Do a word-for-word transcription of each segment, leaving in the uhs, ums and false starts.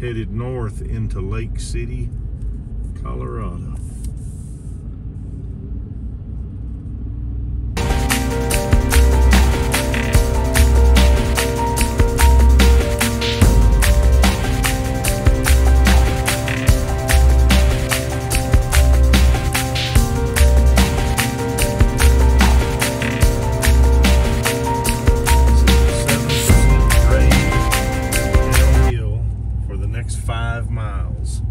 headed north into Lake City, Colorado. Five miles.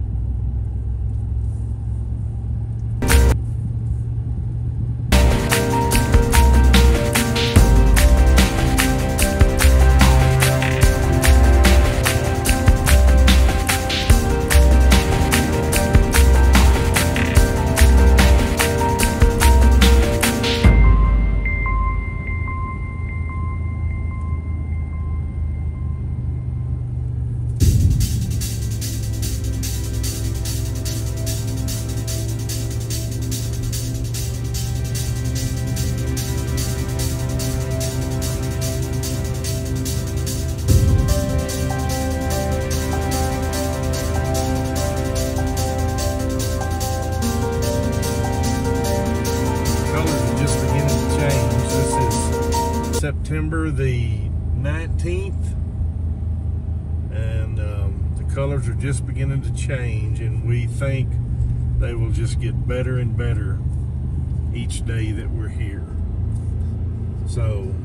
September the nineteenth, and um, the colors are just beginning to change, and we think they will just get better and better each day that we're here. So